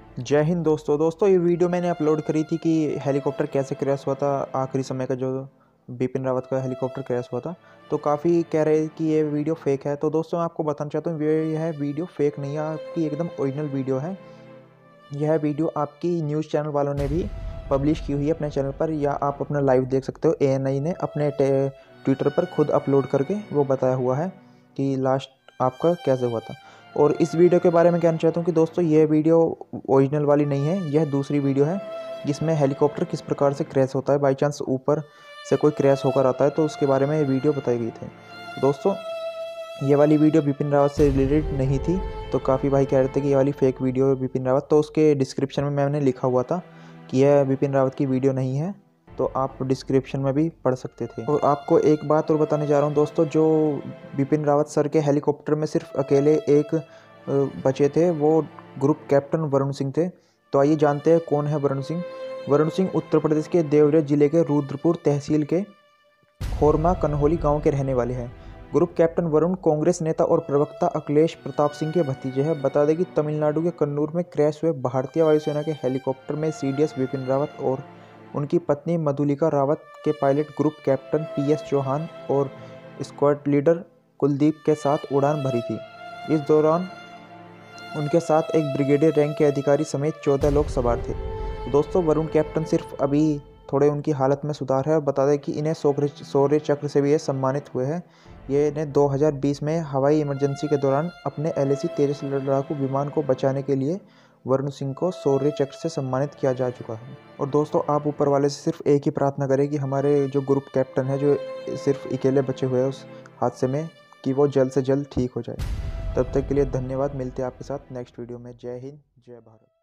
जय हिंद दोस्तों ये वीडियो मैंने अपलोड करी थी कि हेलीकॉप्टर कैसे क्रैश हुआ था। आखिरी समय का जो बिपिन रावत का हेलीकॉप्टर क्रैश हुआ था, तो काफ़ी कह रहे कि ये वीडियो फेक है। तो दोस्तों मैं आपको बताना चाहता हूँ यह वीडियो फेक नहीं है, आपकी एकदम ओरिजिनल वीडियो है। यह वीडियो आपकी न्यूज़ चैनल वालों ने भी पब्लिश की हुई है अपने चैनल पर, या आप अपना लाइव देख सकते हो। ANI ने अपने ट्विटर पर खुद अपलोड करके वो बताया हुआ है कि लास्ट आपका कैसे हुआ था। और इस वीडियो के बारे में कहना चाहता हूँ कि दोस्तों यह वीडियो ओरिजिनल वाली नहीं है, यह दूसरी वीडियो है जिसमें हेलीकॉप्टर किस प्रकार से क्रैश होता है। बाई चांस ऊपर से कोई क्रैश होकर आता है तो उसके बारे में ये वीडियो बताई गई थी। दोस्तों ये वाली वीडियो बिपिन रावत से रिलेटेड नहीं थी, तो काफ़ी भाई कह रहे थे कि ये वाली फेक वीडियो है बिपिन रावत। तो उसके डिस्क्रिप्शन में मैंने लिखा हुआ था कि यह बिपिन रावत की वीडियो नहीं है, तो आप डिस्क्रिप्शन में भी पढ़ सकते थे। और आपको एक बात और बताने जा रहा हूँ दोस्तों, जो बिपिन रावत सर के हेलीकॉप्टर में सिर्फ अकेले एक बचे थे, वो ग्रुप कैप्टन वरुण सिंह थे। तो आइए जानते हैं कौन है वरुण सिंह। वरुण सिंह उत्तर प्रदेश के देवरिया जिले के रुद्रपुर तहसील के खोरमा कन्होली गांव के रहने वाले हैं। ग्रुप कैप्टन वरुण कांग्रेस नेता और प्रवक्ता अखिलेश प्रताप सिंह के भतीजे हैं। बता दें कि तमिलनाडु के कन्नूर में क्रैश हुए भारतीय वायुसेना के हेलीकॉप्टर में CDS बिपिन रावत और उनकी पत्नी मधुलिका रावत के pilot group captain PS Chauhan और स्क्वाड लीडर कुलदीप के साथ उड़ान भरी थी। इस दौरान उनके साथ एक ब्रिगेडियर रैंक के अधिकारी समेत 14 लोग सवार थे। दोस्तों वरुण कैप्टन सिर्फ अभी थोड़े उनकी हालत में सुधार है, और बता दें कि इन्हें शौर्य चक्र से भी ये सम्मानित हुए हैं। ये इन्हें 2020 में हवाई इमरजेंसी के दौरान अपने LAC तेजस लड़ाकू विमान को बचाने के लिए वरुण सिंह को शौर्य चक्र से सम्मानित किया जा चुका है। और दोस्तों आप ऊपर वाले से सिर्फ एक ही प्रार्थना करें कि हमारे जो ग्रुप कैप्टन है, जो सिर्फ अकेले बचे हुए हैं उस हादसे में, कि वो जल्द से जल्द ठीक हो जाए। तब तक के लिए धन्यवाद। मिलते हैं आपके साथ नेक्स्ट वीडियो में। जय हिंद, जय भारत।